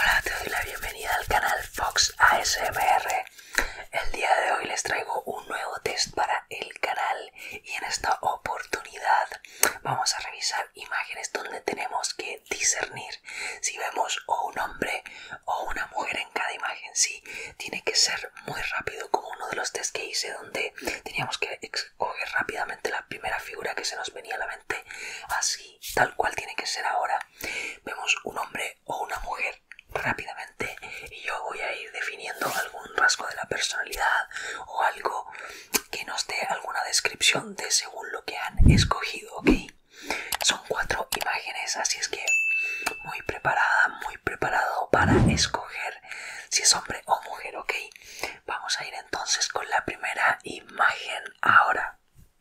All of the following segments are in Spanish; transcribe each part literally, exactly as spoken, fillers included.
Hola, te doy la bienvenida al canal Fox A S M R. El día de hoy les traigo un nuevo test para el canal y en esta oportunidad vamos a revisar imágenes donde tenemos que discernir si vemos o un hombre o una mujer en cada imagen. Sí, tiene que ser muy rápido, como uno de los test que hice donde teníamos que escoger rápidamente la primera figura que se nos venía a la mente. Así, tal cual tiene que ser ahora. Vemos un hombre o una mujer rápidamente y yo voy a ir definiendo algún rasgo de la personalidad o algo que nos dé alguna descripción de según lo que han escogido, ¿ok? Son cuatro imágenes, así es que muy preparada, muy preparado para escoger si es hombre o mujer, ¿ok? Vamos a ir entonces con la primera imagen ahora.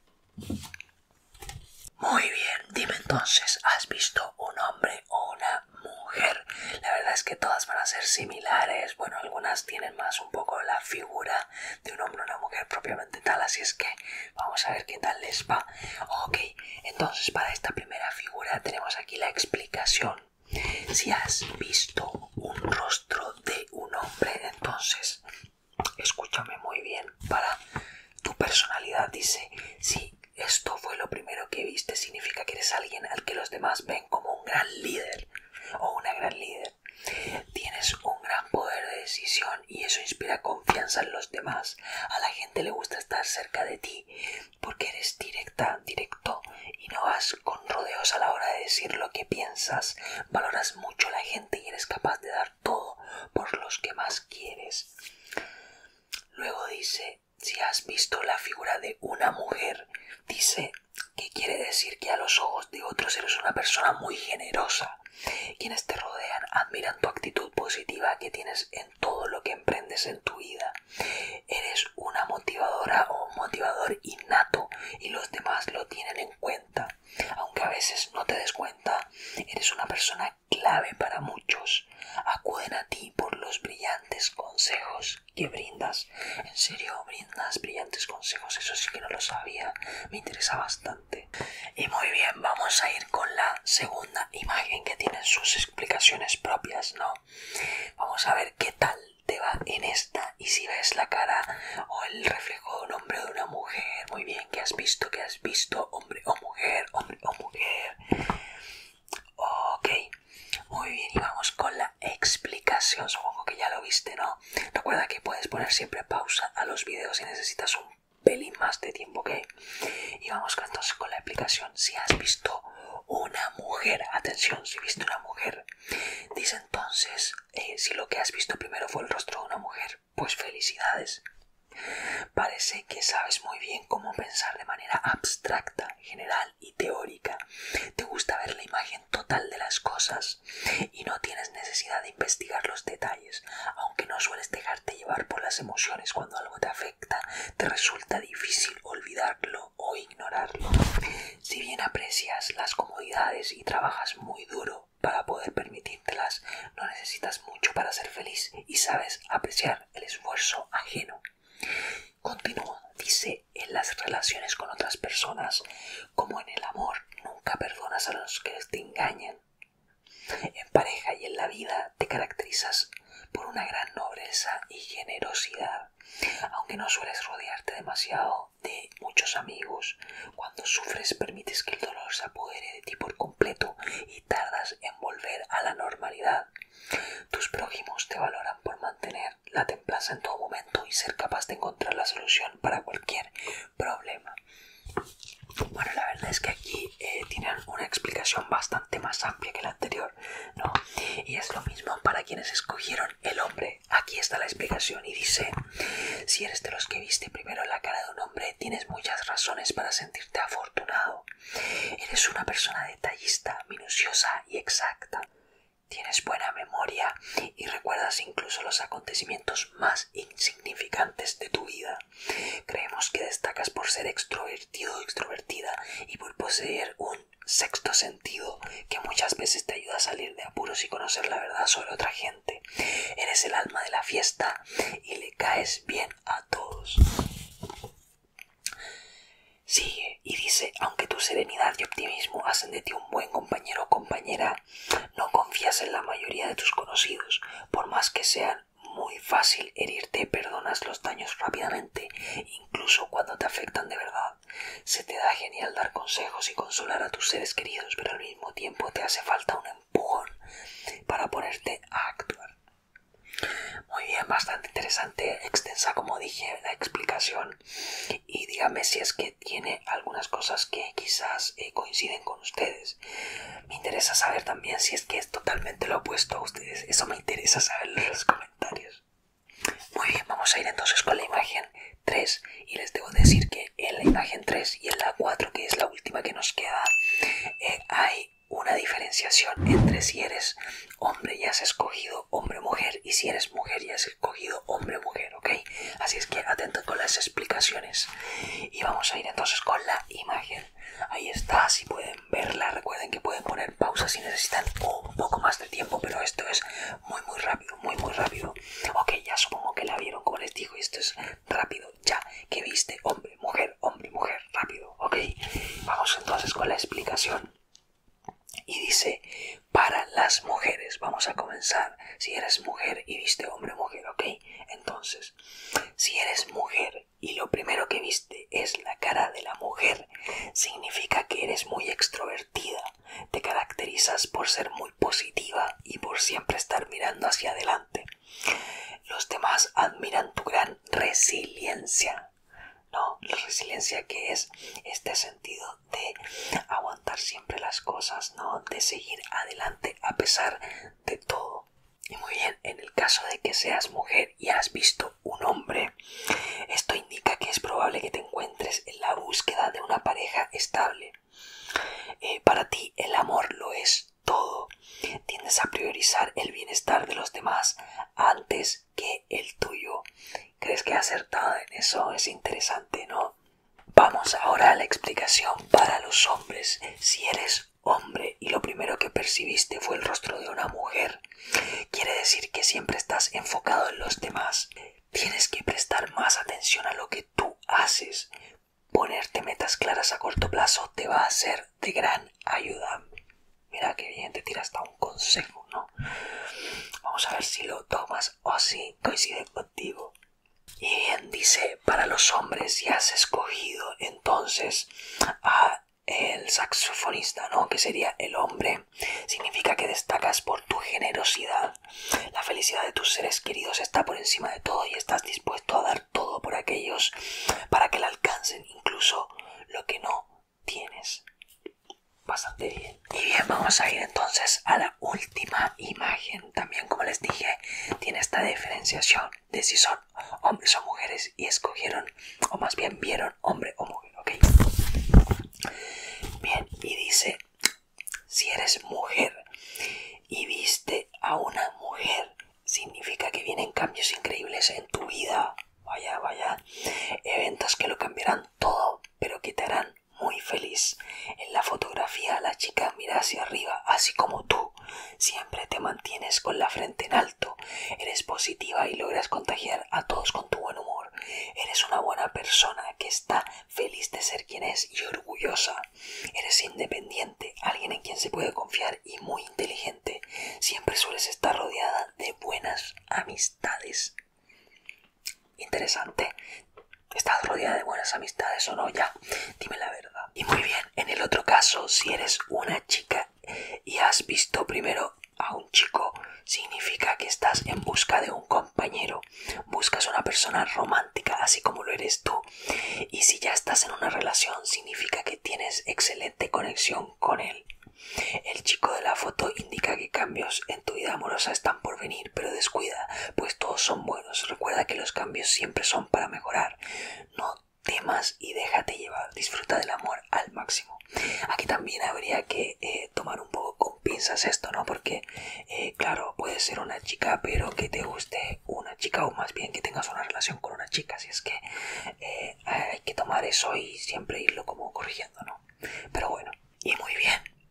Muy bien, dime entonces, ¿has visto un hombre o una mujer? La verdad es que todas van a ser similares. Bueno, algunas tienen más un poco la figura de un hombre o una mujer propiamente tal, así es que vamos a ver qué tal les va. Ok, entonces para esta primera figura tenemos aquí la explicación. Si has visto un rostro de un hombre, entonces escúchame muy bien. Para tu personalidad dice, si esto fue lo primero que viste, significa que eres alguien al que los demás ven como un gran líder o una gran líder. Tienes un gran poder de decisión y eso inspira confianza en los demás. A la gente le gusta estar cerca de ti porque eres directa, directo y no vas con rodeos a la hora de decir lo que piensas. Valoras mucho a la gente y eres capaz de dar todo por los que más quieres. Luego dice, si has visto la figura de una mujer, dice que quiere decir que a los ojos de otros eres una persona muy generosa. Quienes te rodean admiran tu actitud positiva que tienes en todo lo que emprendes en tu vida. Eres una motivadora o un motivador innato y los demás lo tienen en cuenta. Aunque a veces no te des cuenta, eres una persona clave para muchos. Acuden a ti por los brillantes consejos que brindas. ¿En serio brindas brillantes consejos? Eso sí que no lo sabía. Me interesa bastante. Y muy bien, vamos a ir con la segunda imagen que tiene sus explicaciones propias, ¿no? Vamos a ver qué tal te va en esta y si ves la cara o el reflejo de un hombre o de una mujer. Muy bien, ¿qué has visto? ¿Qué has visto? Hombre o mujer, hombre o mujer. Ok, muy bien, y vamos con la explicación. Supongo que ya lo viste, ¿no? Recuerda que puedes poner siempre pausa a los videos si necesitas un pelín más de tiempo, ¿ok? Y vamos entonces con la explicación. Si has visto una mujer, atención, si viste una mujer, dice entonces, eh, si lo que has visto primero fue el rostro de una mujer, pues felicidades. Parece que sabes muy bien cómo pensar de manera abstracta, general y teórica. Te gusta ver la imagen total de las cosas y no tienes necesidad de investigar los detalles. Aunque no sueles dejarte llevar por las emociones cuando algo te afecta, te resulta difícil olvidarlo o ignorarlo. Si bien aprecias las comodidades y trabajas muy duro para poder permitírtelas, no necesitas mucho para ser feliz y sabes apreciar el esfuerzo ajeno. Continúa, dice, en las relaciones con otras personas, como en el amor, nunca perdonas a los que te engañan. En pareja y en la vida te caracterizas por una gran nobleza y generosidad. Aunque no sueles rodearte demasiado de muchos amigos, cuando sufres permites que el dolor se apodere de ti por completo y tardas en volver a la normalidad. Tus prójimos te valoran por mantener la templanza en todo momento y ser capaz de encontrar la solución para cualquier problema. Bueno, la verdad es que aquí eh, tienen una explicación bastante más amplia que la anterior, ¿no? Y es lo mismo para quienes escogieron el hombre. Aquí está la explicación y dice, si eres de los que viste primero la cara de un hombre, tienes muchas razones para sentirte afortunado. Eres una persona detallista, minuciosa y exacta. Tienes buena memoria y recuerdas incluso los acontecimientos más insignificantes de tu vida. Creemos que destacas por ser extrovertido o extrovertida y por poseer un sexto sentido que muchas veces te ayuda a salir de apuros y conocer la verdad sobre otra gente. Eres el alma de la fiesta y le caes bien a todos. Sigue y dice, aunque tu serenidad y optimismo hacen de ti un buen compañero o compañera, no confías en la mayoría de tus conocidos, por más que sean muy fácil herirte, perdonas los daños rápidamente, incluso cuando te afectan de verdad. Se te da genial dar consejos y consolar a tus seres queridos, pero al mismo tiempo te hace falta un empujón para ponerte a actuar. Muy bien, bastante interesante, extensa como dije la explicación, y dígame si es que tiene algunas cosas que quizás eh, coinciden con ustedes. Me interesa saber también si es que es totalmente lo opuesto a ustedes, eso me interesa saberlo en los comentarios. Muy bien, vamos a ir entonces con la imagen tres, y les debo decir que en la imagen tres y en la cuatro, que es la última que nos queda, eh, hay una diferenciación entre si eres hombre y has escogido hombre-mujer y si eres mujer y has escogido hombre-mujer, ¿ok? Así es que atento con las explicaciones. Y vamos a ir entonces con la imagen. Ahí está, si pueden verla, recuerden que pueden poner pausa si necesitan un poco más de tiempo, pero esto es muy muy rápido, muy muy rápido. Ok, ya supongo que la vieron como les digo, esto es rápido, ya que viste hombre, mujer, hombre, mujer, rápido, ok. Vamos entonces con la explicación. Y dice, para las mujeres, vamos a comenzar. Si eres mujer y viste hombre, mujer, ok. Entonces, si eres mujer y lo primero que viste es la cara de la mujer, significa que eres muy extrovertida. Te caracterizas por ser muy positiva y por siempre estar mirando hacia adelante. Los demás admiran tu gran resiliencia. No, la resiliencia, que es este sentido de aguantar siempre las cosas, ¿no? De seguir adelante a pesar de todo. Y muy bien, en el caso de que seas mujer y has visto un hombre, esto indica que es probable que te encuentres en la búsqueda de una pareja estable. Eh, para ti el amor lo es todo. Tiendes a priorizar el bienestar de los demás antes que el tuyo. ¿Crees que he acertado en eso? Es interesante, ¿no? Vamos ahora a la explicación para los hombres. Si eres hombre y lo primero que percibiste fue el rostro de una mujer, quiere decir que siempre estás enfocado en los demás. Tienes que prestar más atención a lo que tú haces. Ponerte metas claras a corto plazo te va a ser de gran ayuda. Mira qué bien, te tira hasta un consejo, ¿no? Vamos a ver si lo tomas o si coincide contigo. Y bien, dice, para los hombres, si has escogido entonces a el saxofonista, ¿no? Que sería el hombre, significa que destacas por tu generosidad. La felicidad de tus seres queridos está por encima de todo y estás dispuesto a dar todo por aquellos para que la alcancen, incluso lo que no tienes. Bastante bien. Y bien, vamos a ir entonces a la última imagen. También, como les dije, tiene esta diferenciación de si son hombres o mujeres y escogieron, o más bien vieron hombre o mujer, ¿ok? Bien, y dice, si eres mujer y viste a una mujer, significa que vienen cambios increíbles en tu vida. Vaya, vaya, eventos que lo cambiarán todo, pero que te harán muy feliz. En la fotografía la chica mira hacia arriba, así como tú. Siempre te mantienes con la frente en alto. Eres positiva y logras contagiar a todos con tu buen humor. Eres una buena persona que está feliz de ser quien es y orgullosa. Eres independiente, alguien en quien se puede confiar y muy inteligente. Siempre sueles estar rodeada de buenas amistades. Interesante. ¿Estás rodeada de buenas amistades o no? Ya, dime la verdad. Y muy bien, en el otro caso, si eres una chica y has visto primero a un chico, significa que estás en busca de un compañero. Buscas una persona romántica, así como lo eres tú. Y si ya estás en una relación, significa que tienes excelente conexión con él. El chico de la foto indica que cambios en tu vida amorosa están por venir, pero descuida, pues todos son buenos. Recuerda que los cambios siempre son para mejorar. No temas y déjate llevar. Disfruta del amor al máximo. Aquí también habría que eh, tomar un poco con pinzas esto, ¿no? Porque, eh, claro, puede ser una chica, pero que te guste una chica, o más bien que tengas una relación con una chica. Así es que eh, hay que tomar eso y siempre irlo como corrigiendo, ¿no? Pero bueno, y muy bien.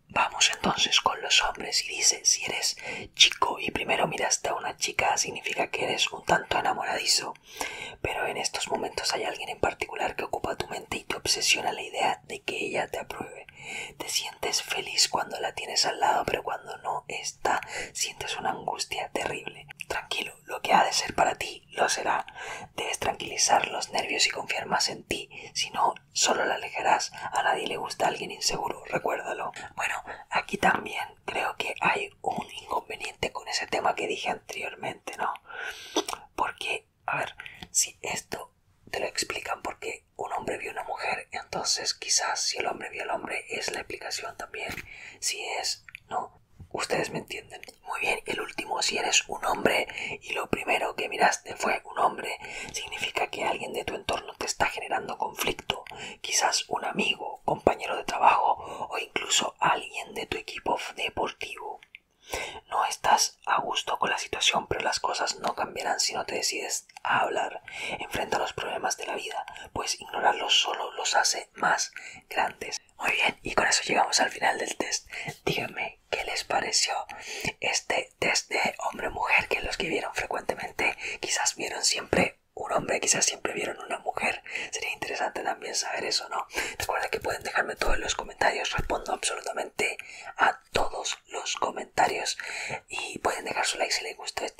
Vamos entonces con los hombres y dice, si eres chico y primero miraste a una chica, significa que eres un tanto enamoradizo. Pero en estos momentos hay alguien en particular que ocupa tu mente y te obsesiona la idea de que ella te apruebe. Te sientes feliz cuando la tienes al lado, pero cuando no está, sientes una angustia terrible. Tranquilo, lo que ha de ser para ti, lo será. Debes tranquilizar los nervios y confiar más en ti, si no, solo la alejarás. A nadie le gusta alguien inseguro, recuérdalo. Bueno, aquí también creo que hay un inconveniente con ese tema que dije anteriormente, ¿no? Porque, a ver, si esto te lo explican porque un hombre vio a una mujer, entonces quizás si el hombre vio al hombre es la explicación también. Si es, ¿no? Ustedes me entienden. Muy bien, el último, si eres un hombre y lo primero que miraste fue un hombre, significa que alguien de tu entorno te está generando conflicto. Quizás un amigo, compañero de trabajo o incluso alguien de tu equipo deportivo. No estás a gusto con la situación, pero las cosas no cambiarán si no te decides a hablar. Enfrenta los problemas de la vida, pues ignorarlos solo los hace más grandes. Muy bien, y con eso llegamos al final del test. Díganme qué les pareció este test de hombre-mujer, que los que vieron frecuentemente quizás vieron siempre un hombre, quizás siempre vieron una mujer. Sería interesante también saber eso, ¿no? Recuerda que pueden dejarme todo en los comentarios, respondo absolutamente a todos los comentarios y pueden dejar su like si les gustó este